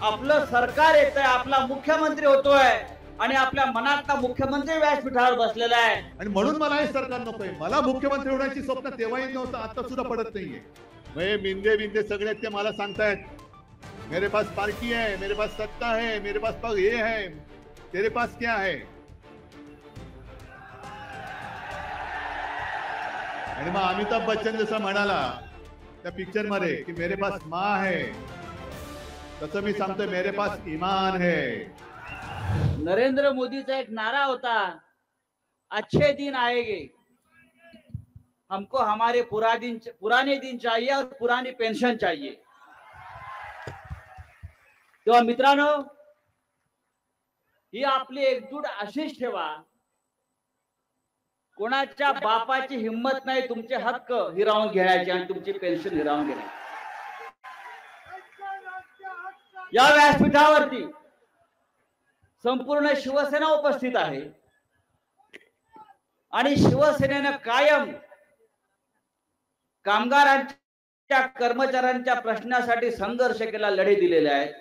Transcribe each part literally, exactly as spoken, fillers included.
आपलं सरकार येतंय, आपला मुख्यमंत्री होतोय आणि आपल्या मनातला मुख्यमंत्री व्यासपीठावर बसलेला आहे आणि म्हणून मला हे सरकार नकोय. मला मुख्यमंत्री होण्याची स्वप्न तेव्हाही नव्हतं, आता सुद्धा पडत नाहीये. मैं मिंदे बिंदे सगळे ते मला सांगतायत मेरे पास पार्टी है, मेरे पास सत्ता है, मेरे पास पग ये है, तेरे पास क्या है. आणि मग अमिताभ बच्चन जसं म्हणाला त्या पिक्चर मध्ये की मेरे पास माँ है, तसं मी सांगतोय मेरे पास ईमान है. नरेंद्र मोदीचा एक नारा होता, अच्छे दिन आएंगे, हमको हमारे पुरा दिन पुराने दिन चाहिए और पुरानी पेंशन चाहिए. तेव्हा मित्रांनो, ही आपली एकजूट अशीच ठेवा. कोणाच्या बापाची हिंमत नाही तुमचे हक्क हिरावून घेण्याची आणि तुमची पेन्शन हिरावून घेण्याची. या व्यासपीठावरती संपूर्ण शिवसेना उपस्थित आहे आणि शिवसेनेनं कायम कामगारांच्या कर्मचाऱ्यांच्या प्रश्नासाठी संघर्ष केला, लढे दिलेले आहेत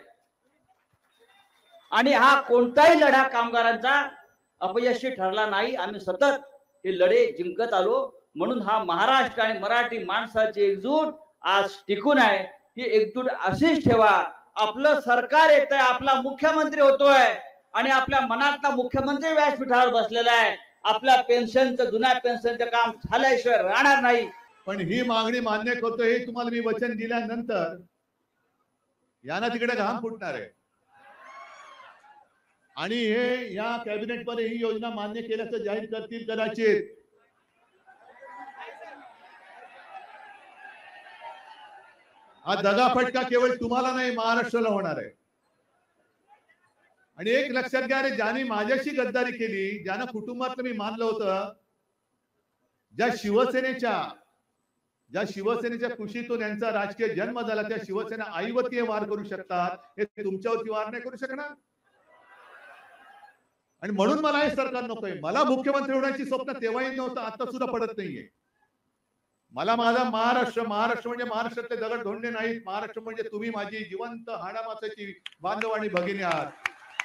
आणि हा कोणताही लढा कामगारांचा अपयशी ठरला नाही. आम्ही सतत हे लढे जिंकत आलो. म्हणून हा महाराष्ट्र आणि मराठी माणसाची एकजूट आज टिकून आहे. ही एकजूट अशीच ठेवा. आपलं सरकार येतंय, आपला मुख्यमंत्री होतोय आणि आपल्या मनातला मुख्यमंत्री व्यासपीठावर बसलेला आहे. आपल्या पेन्शनचं जुन्या पेन्शनचं काम झाल्याशिवाय राहणार नाही. पण ही मागणी मान्य करतो हे तुम्हाला मी वचन दिल्यानंतर यांना तिकडे घाम फुटणार आहे आणि हे या कॅबिनेट मध्ये ही योजना मान्य केल्याचं जाहीर करतील कदाचित. हा दगाफटका केवळ तुम्हाला नाही, महाराष्ट्राला होणार आहे. आणि एक लक्षात घ्या रे, ज्याने माझ्याशी गद्दारी केली, ज्यांना कुटुंबातलं मी मानलं होतं, ज्या शिवसेनेच्या ज्या शिवसेनेच्या कुशीतून यांचा राजकीय जन्म झाला, त्या शिवसेना आईवरती वार करू शकतात, हे तुमच्यावरती वार नाही करू शकणार. आणि म्हणून मला हे सरकार नकोय. मला मुख्यमंत्री होण्याची स्वप्न तेव्हाही नव्हतं, आता सुद्धा पडत नाहीये. मला माझा महाराष्ट्र महाराष्ट्र म्हणजे महाराष्ट्रातले दगड धोंडे नाहीत. महाराष्ट्र म्हणजे तुम्ही माझी जिवंत हाडामासाची बांधव आणि भगिनी आहात.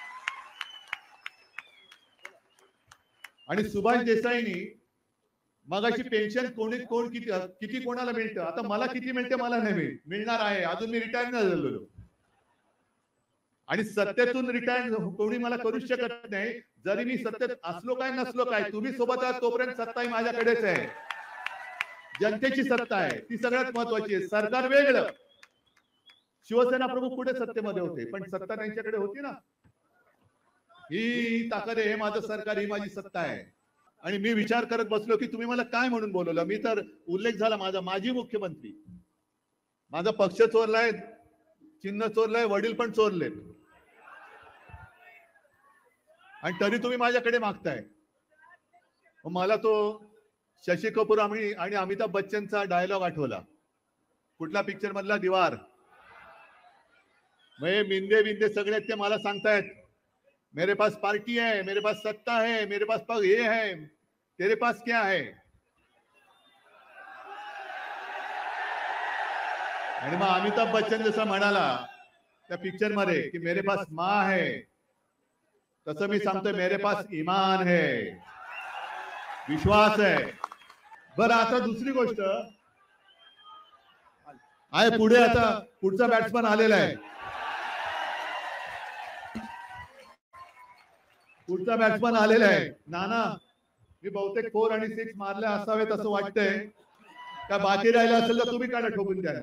आणि सुभाष देसाईंनी मगाशी पेन्शन कोणी कोण किती किती कोणाला मिळतं, आता मला किती मिळते मला नाही मिळणार आहे. अजून मी रिटायर नाही झालेलो आणि सत्तेतून रिटायर कोणी मला करू शकत नाही. जरी मी सत्तेत असलो काय नसलो काय, तुम्ही सोबत आहात तोपर्यंत सत्ता ही माझ्याकडेच आहे. जनतेची सत्ता आहे, ती सगळ्यात महत्वाची आहे. सरकार वेगळं, शिवसेना प्रमुख कुठे सत्तेमध्ये होते, पण सत्ता त्यांच्याकडे होती ना. ही ताकद आहे, हे माझं सरकार, ही माझी सत्ता आहे. आणि मी विचार करत बसलो की तुम्ही मला काय म्हणून बोलवलं. मी तर उल्लेख झाला माझा, माजी मुख्यमंत्री, माझा पक्ष चोरलाय, चिन्ह चोरलंय, वडील पण चोरले, आणि तरी तुम्ही माझ्याकडे मागताय. मला तो शशी कपूर आणि अमिताभ बच्चनचा डायलॉग आठवला. कुठला पिक्चर मधला, दीवार. मैं मिंदे बिंदे सगळे ते मला सांगतायत मेरे पास पार्टी है, मेरे पास सत्ता है, मेरे पास पग ये है, तेरे पास क्या है. आणि मग अमिताभ बच्चन जसं म्हणाला त्या पिक्चर मध्ये की मेरे पास माँ है, तसं मी सांगतोय मेरे पास ईमान है, विश्वास है. बरं, आता दुसरी गोष्ट आहे पुढे. आता पुढचा बॅट्समन आलेला आहे. पुढचा बॅट्समन आलेला आहे. नाना, मी बहुतेक फोर आणि सिक्स मारले असावेत असं वाटतंय. का बाकी राहिला असेल तर तुम्ही काढा ठोकून द्या.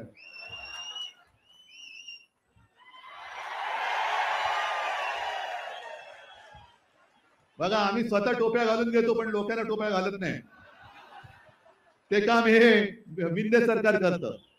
बघा, आम्ही स्वतः टोप्या घालून घेतो पण लोकांना टोप्या घालत नाही. ते काम हे मिंदे सरकार करतं.